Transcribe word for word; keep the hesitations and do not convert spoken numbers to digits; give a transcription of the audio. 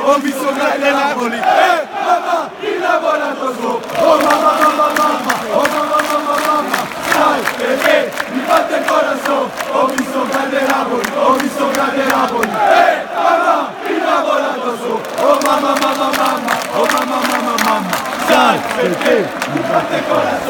ho visto grande Napoli, eh mamma, il lavorato su, oh mamma.